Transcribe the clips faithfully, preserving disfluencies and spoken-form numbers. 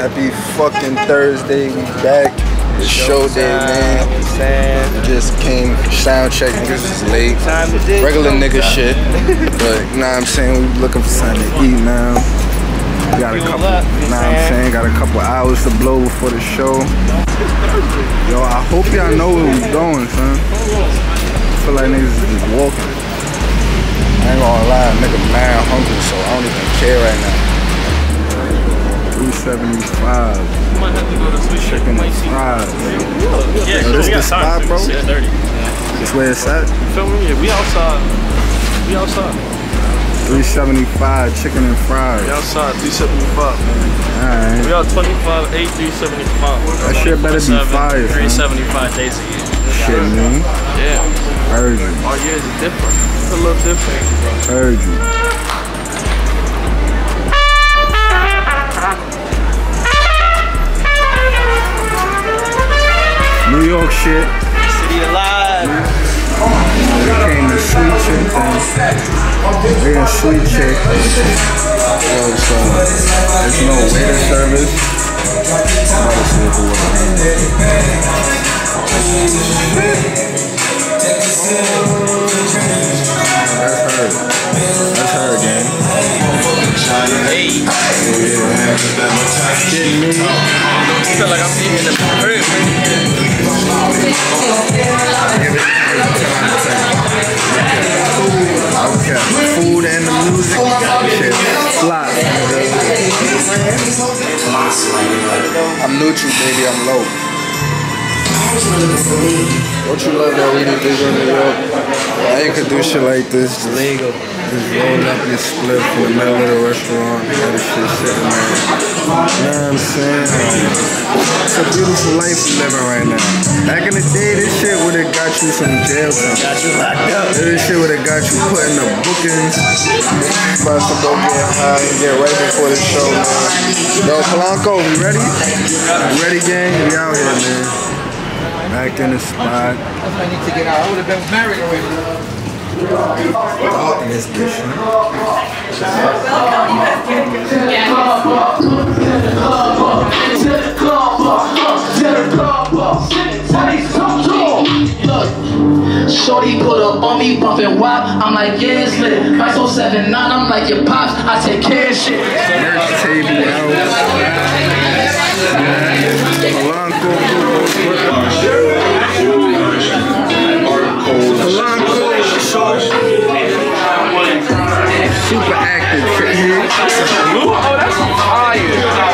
Happy fucking Thursday, we back. It's show day, man. We just came sound check, niggas is late. Regular nigga shit. But you know what I'm saying, we looking for something to eat now. We got a couple, you know what I'm saying, got a couple hours to blow before the show. Yo, I hope y'all know where we going, son. I feel like niggas is just walking. I ain't gonna lie, nigga mad hungry, so I don't even care right now. three seventy-five. Might have to go to Sweet Chicken and fries. Yeah, Yo, this the spot, bro? six thirty. This where it's at? You feel me? Yeah, we outside. We outside. three seventy-five, chicken and fries. We outside, three seventy-five, man. Alright. We out twenty-five, eight, three seventy-five. That shit better be fire, three seventy-five days a year. Shit, man. Yeah. Heard you. Our years is different. It's a little different. Heard you. New York shit. City alive. We came to Sweet Chick and we're in Sweet Chick. Yo, so there's no waiter service. Gotta see if it works. That's her. That's her, gang. Hey. Yeah. Kidding me? I feel like I'm eating in the crib, man. Okay, food and the music, shit, fly. I'm neutral, baby, I'm low. Don't you love that we did this in New York? I ain't could do shit like this. Just legal. Just roll up your split in the middle of the restaurant and have this shit sitting there. You know what I'm saying? It's a beautiful life we living right now. Back in the day, this shit would've got you some jail time. Got you locked up. This shit would've got you put in the bookings. About to go get high and get right before the show, man. Yo, Polanco, we ready? We ready, gang? We out here, man. Back in the spot. That's what I need to get out. I would have been married already. Out in this bitch, Look, shorty put up on me, bumping wop. I'm like, yeah, it's lit. Mice oh seven nine, I'm like your pops. I take care of shit. merch table out. Polanco, Polanco, super active shit here. Oh, that's fire.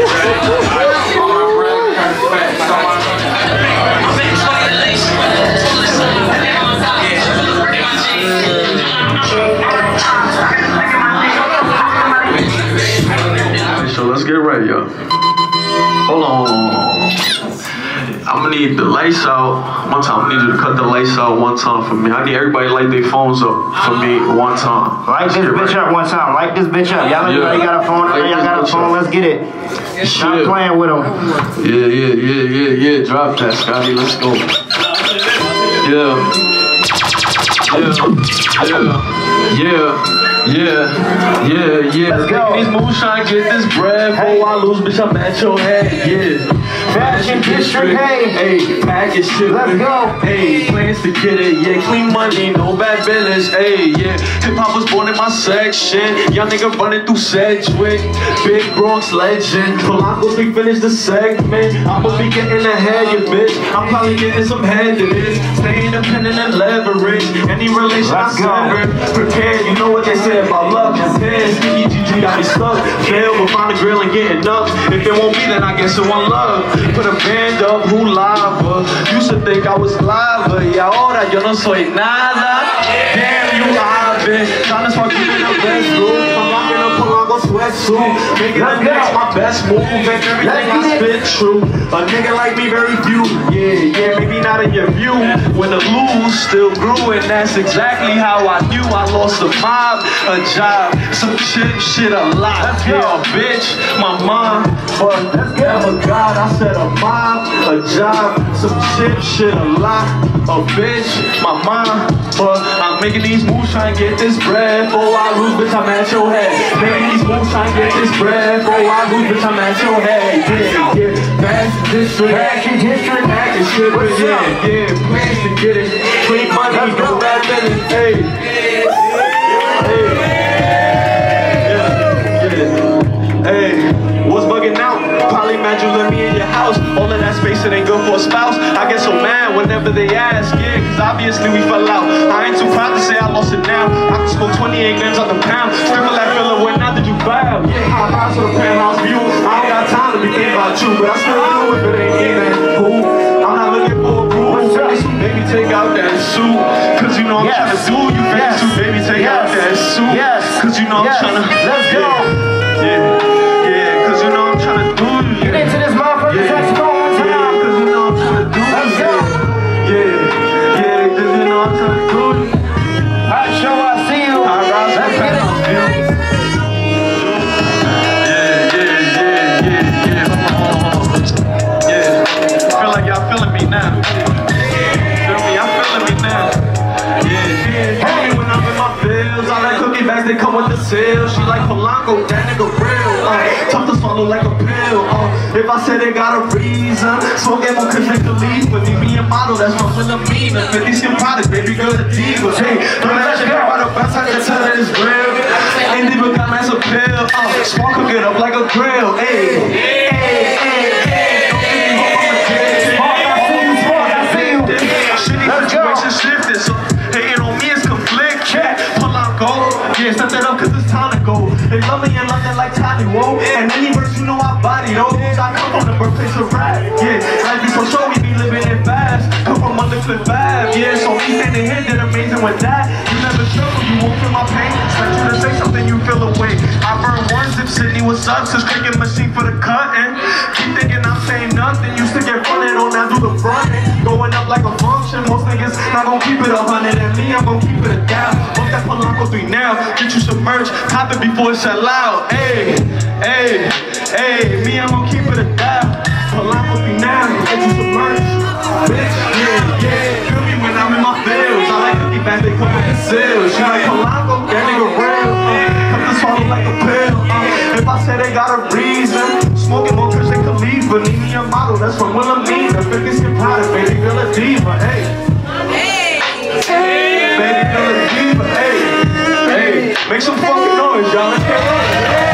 So let's get ready, yo. Hold on, hold on, hold on. I'm gonna need the lights out one time. I need you to cut the lights out one time for me. I need everybody to light their phones up for me one time. Light this bitch up one time. Light this bitch up. Y'all Yeah. everybody got a phone. Light Y'all this got a bitch phone. up. Let's get it. Stop Shit. playing with them. Yeah, yeah, yeah, yeah, yeah. Drop that, Scotty. Let's go. Yeah. Yeah. Yeah. Yeah, yeah, yeah. Let's go. These moonshine, get this bread. Before I lose, bitch, I'm at your head. Yeah. Fashion district, hey. Hey, package shit. Let's go. Hey, plans to get it. Yeah, clean money, no bad business. Hey, yeah. Hip hop was born in my section. Young nigga running through Sedgwick. Big Bronx legend. Polanco, we finish the segment. I'ma be getting ahead, you bitch. I'm probably getting some head to this. Stay independent and leverage. Any relation I Let's go. sever. Prepared, you know what they say about love and pairs. E G G got me stuck. Fail, but find the grill and getting up. If it won't be, then I guess it won't love. Put a band up, who lava? Used to think I was lava. Y ahora yo no soy nada. Damn, you live. Trying to start keeping the best rule. I'm rocking a Polanco sweatsuit. Making the next my best move. And everything I spit true. A nigga like me, very few. Yeah, yeah, maybe not in your view. When the lose still grew, and that's exactly how I knew I lost a mob, a job, some shit, shit a lot. Yeah, a bitch, my mom, but never God. I said a mob, a job, some shit, shit a lot. A bitch, my mom, but I'm I'm making these moves trying to get this bread. Before I lose, bitch, I'm at your head. Making these moves trying to get this bread. Before I lose, bitch, I'm at your head. Yeah, yeah, back to district, back to district, back to shit, but yeah, yeah, plans to get it. Clean money, no rap minute, hey. Hey, yeah, yeah, hey. What's bugging out? Probably mad you let me in your house. All of that space, it ain't good for a spouse. I get so mad whenever they ask, yeah, cause obviously we fell out. I ain't too proud to say I lost it now. I can smoke twenty-eight grams on the pound. Sprinkle that filler when now did you vibe? Yeah, high rise to the penthouse view. I don't got time to be thinking about you, but I still do if it ain't me, man. Who? I'm not looking for a proof. Baby, take out that suit. Cause you know I'm yes. trying to do you face yes. too. Baby, take yes. out that suit. Yes. Cause you know I'm yes. trying to. Let's go. Yeah. yeah. You know I'm trying to do you. Get into this motherfucker, yeah. Saxophone time. Yeah, cause you know I'm trying to do you. Let's go. Yeah, yeah, cause you know I'm trying to do you. Alright, show I see you. Alright, rise Let's get it. Yeah, yeah, yeah, yeah, yeah. Hold on, hold on. Yeah. I feel like y'all feeling me now. Feel me? Y'all feeling me now. Yeah, yeah. Hey, when I'm in my fields, all that cookie bags, they come with the sales. She like Polanco, that nigga real. Uh, tough to swallow like a pill. Uh, if I say they got a reason, smoking more cause they could leave. But leave me a model, that's my Philomena. fifty skin product, baby girl, the divas. Hey, don't let you care about the best, I can tell that it's real. Ain't even got nice appeal. Uh, spark cook it up like a grill. Hey, hey, hey, hey. Don't give me hope, I'm a kid. Spark, I see you, spark, I see you. Shitty situation shifted, so hating on me is conflict. Yeah, Polanco. Yeah, step that up cause it's time to go. They love me in London like Tiny, whoa. And any verse you know I body those. I come from the birthplace of rap. Yeah, life be so short, we be living it fast. Come from Undercliff Ave. Yeah, so me standing here did amazing with that. You never struggle, you won't feel my pain. Expect you to say something, you feel away. I burn one zip, Sydney, what's up? Since cricket machine for the cutting. Keep thinking I'm saying nothing. Used to get fronted on, now do the fronting. Going up like a function. Most niggas not gonna keep it a hundred. And me, I'm gonna keep it a down. Fuck that Polanco three now. Get you submerged, cop it before it sell out. Hey, hey, hey, me, I'm gonna keep it a dial. Polanco three now, get you submerged. Bitch, yeah, yeah. Feel me when I'm in my fields. I like cookie back, they come with the sales. She like Polanco, that nigga real. Uh, come to swallow like a pill. Uh, if I say they got a reason, smoking more cause they could leave. But leave me a model, that's from Wilhelmina. fifty skin product, baby, girl, a diva. Hey, hey, baby, girl, a diva. Hey. Hey, make some fucking noise, y'all. Let's get on.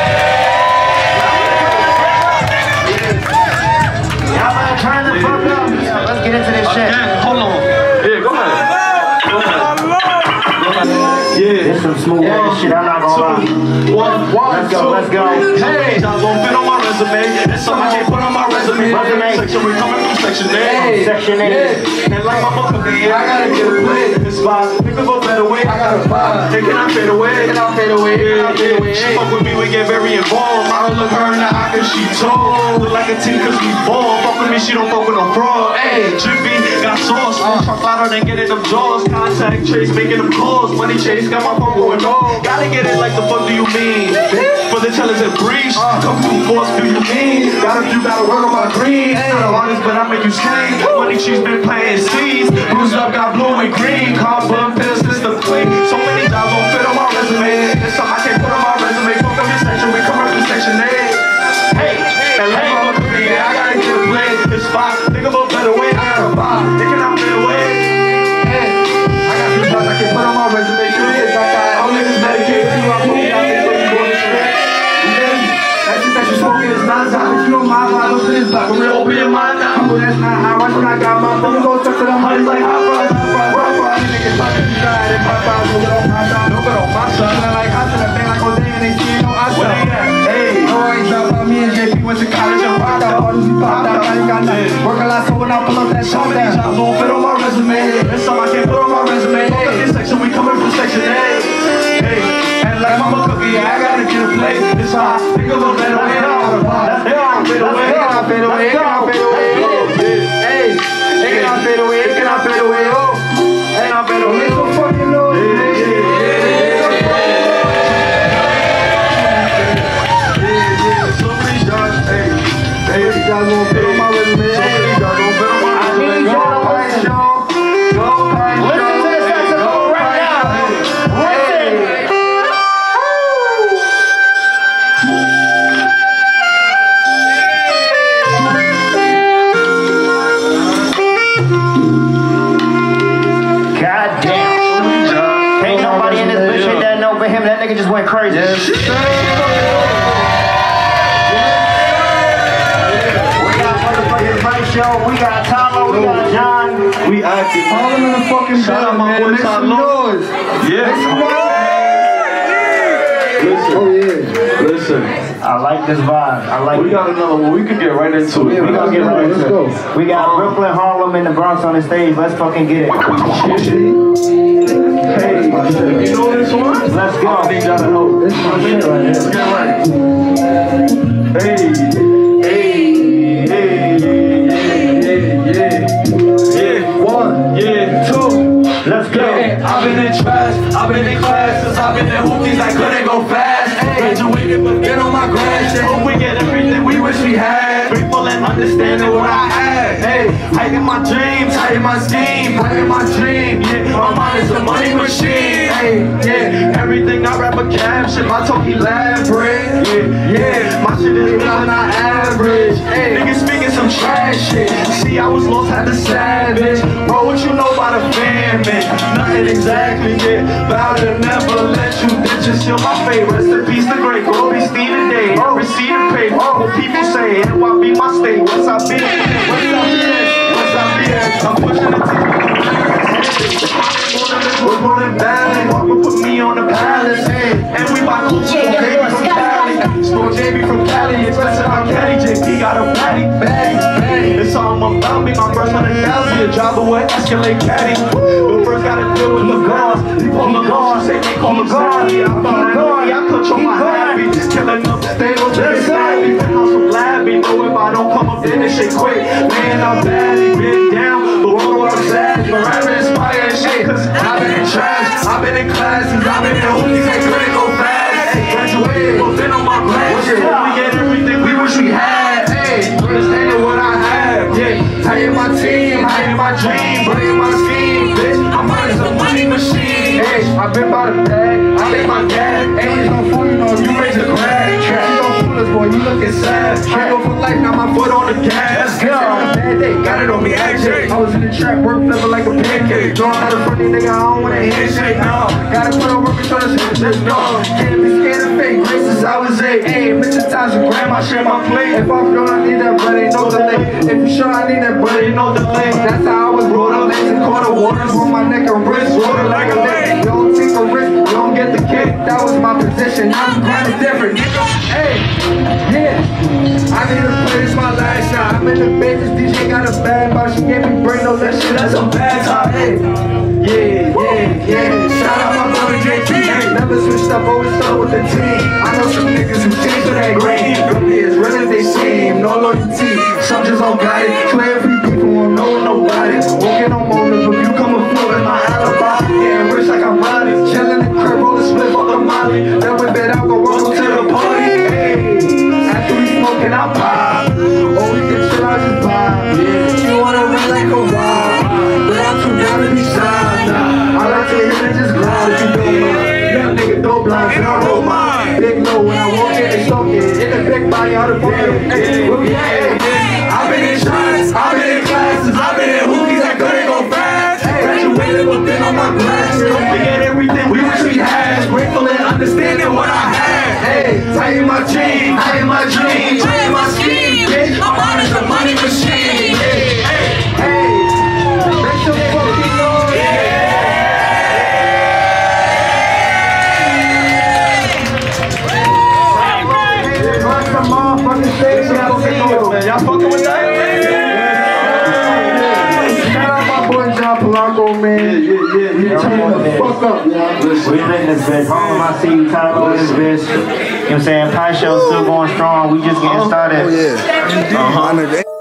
Y'all better turn the fuck up. Yeah, let's get into this shit. Again, hold on. Yeah, go ahead. Go ahead. Go ahead. Yeah. This some smooth yeah. shit, I'm not gonna lie. One, one, let's go, two, let's go. Hey, jobs won't fit on my resume. It's something I can't put on my resume. Resume. Section, we coming from section A. Hey. Section A. Yeah. And like my book of the year, I gotta get a play. It's fine. Think of a better way. I gotta buy. Hey, can I fade away? Can I fade away? Can I fade away? She fuck with me, we get very involved. I don't look her in the eye cause she tall. Look like a team cause we ball. Fuck with me, she don't fuck with no fraud. Hey, Jiffy, got sauce. Uh. Truck louder than getting them jaws. Contact trace, making them calls. Money chase, got my phone going on. Gotta get it like the fuck do you mean? For the tellers and breach. Uh. Come through force, do you mean? Gotta, you gotta work on my green. Hey. Not an artist, but I make you sing. Money she's been playing C's. Bruised up, got blue and green. Car bump, pill system clean. So many jobs won't fit on my resume. It's something I can't put on my resume. Fuck up your section, we come up from section A. Hey, and like my career, I gotta get a play. It's fine, think of a better way. I gotta buy, it cannot fit away. Hey, I got some jobs I can't put on my resume. Sure is, I got all niggas medicated. You are moving out there, so you going to straight. That's just that you smoking, it's not time. If you don't mind, I don't feel like I'm real. Open your mind now. Oh, that's not how I when I got my phone. Go stuck to the money like hot fries, hot fries, hot fries. Niggas fucking you tried and pop out. No good on my side, no good on my side. Feeling like I said a thing like Jose and they see no I said. Hey, no I ain't talking about me and J P went to college and rocked out. All these popped out, I ain't got nothing. Work a lot so when I pull up that top down. Jobs won't fit on my resume. It's something I can't put on my resume. Fuck up this section, we coming from section A. Hey, and like mama cookie, I gotta get a plate. It's hot, think of a better way. Let's go, fade away, it cannot fade away, it cannot fade away. Hey, it cannot fade away, it cannot fade away. Oh, it cannot fade away. So fucking low. So many jobs, hey, hey, jobs won't fit on my resume. So many jobs won't fit on my resume. I need y'all to watch the show. Go, listen to this saxophone right now. went crazy. Yes, sir. We got motherfucking Mike Show. We got Tyler. We got John. We active. All them in the fucking Shout out building, my man. boy Make some Tyler. noise. Yeah. Make some noise. Listen, Oh, yeah. listen. I like this vibe. I like We it. got another one. We can get right into it. Yeah, We gonna get right Let's into go. it. We got Brooklyn, Harlem, and the Bronx on the stage. Let's fucking get it. Hey, you know this one? Let's go. I need y'all to help. This is my shit right here. Let's get right. Hey, hey, hey, yeah, yeah, yeah. One, yeah, two. Let's go. Yeah, I've been in trash, I've been in classes, I've been in hookies, I couldn't go fast. Graduated, but been on my grind. Shit, hope we get everything we wish we had. Grateful and understanding what I had. Hey, I get my dreams, I get my scheme, I get my dream. Yeah, my mind is a money machine. Hey, yeah, everything I rap a caption, my talk elaborate. Yeah, yeah, my shit is not not average. Hey, niggas speaking some trash shit. See, I was lost, had the savage. Bro, what you know about a famine? Nothing exactly, yeah. Vow to never let you ditch it. Still my favorite. Rest in peace, the great Glory Steve today. Receive and pay. What people say, N Y B my state. What's up, bitch? What's up, bitch? What's up, bitch? I'm pushing the team. We're more than balance. Walker put me on the palace. And we buy cool J B from Cali. Smoke J B from Cali. Expensive on Cali. J P got a patty. Bag, bag. It's all about me. My first hundred thousand. A driver with Escalade Caddy. But first gotta deal with the guards. They pull the guards. Say they call me Sally. I'm from Sally. I control my happy. Killing them stable. Just savvy. Penthouse from Labby. Know if I don't come up in this shit quick. Man, I'm badly been down. But one I'm sad. But I'm inspired shit. Cause I've been in trash. I've been in classes. I've been in hookies. They couldn't go fast. Hey, graduated. But been on my glass. We get everything we wish we had. Hey, understanding what I have. Yeah, I hit my team. I hit my dream. Bring my scheme. Bitch, my mind is a money machine. Hey, I've been by the bag. I make my dad. Ain't no fool, you know, you raise a crack. You don't fool us, boy, you looking sad. I go for life, now my foot on the gas. Let's go. On a bad day, got it on me, A J. I was in the trap, work flipping like a pancake. Drawing out a funny nigga, I don't want a handshake, no. Gotta put on work and show this shit, just no. Can't be scared of fake grace since I was eight. Hey, Mister Times and grandma share my plate. If I'm sure I need that, but ain't no delay. If you sure I need that, but ain't no delay. That's how I was rolled up, legs and quarter waters on my neck and wrist, water like a lick. You don't take a risk, you don't get the kick. That was my position, I'm kind of different, nigga. Hey, yeah, I need to play this my last shot. I'm in the business, D J got a bad box. She gave me brain, no that shit, that's a bad time. Hey, yeah, yeah, yeah. Shout out my brother J P. Hey, never switched up, always stuck with the team. I know some niggas who changed to that green. Don't be as real as they seem, no loyalty. Some just don't got it. Clear free people won't know nobody. Walking on motive, if you come and float in my alibi. Getting rich like I'm riding. Chillin' the crib, roll the split, fuck the molly. Then we bet I'll go roll to the party. Hey, after we smoking, I pop. Or we can chill out just vibe. Yeah, you wanna win like a vibe. But I'm too down to be shy. Nah, I like to hit and just glide if you don't mind. Young nigga don't blind, and I roll mine. Big low when I walk in, they soak it. In the big body, how the fuck it. Hey, where we at? I've been in shots, I've been in classes, I've been in hookies that couldn't go fast. Graduated, but been on my glass. Don't forget everything we wish we had. Grateful and understanding what I had. Hey, I am my dream, I am my dream, I am my scheme. Bitch, I'm on is a money machine. Hey, hey, hey, make some fucking noise. Y'all fucking with that? Shout out my boy John Polanco, man. Yeah, yeah, yeah. Turn the fuck up, y'all. We lit this bitch. Harlem, I see you, Tyler, this bitch. You know what I'm saying? Pie Show still going strong. We just getting started. Oh, yeah. Uh-huh.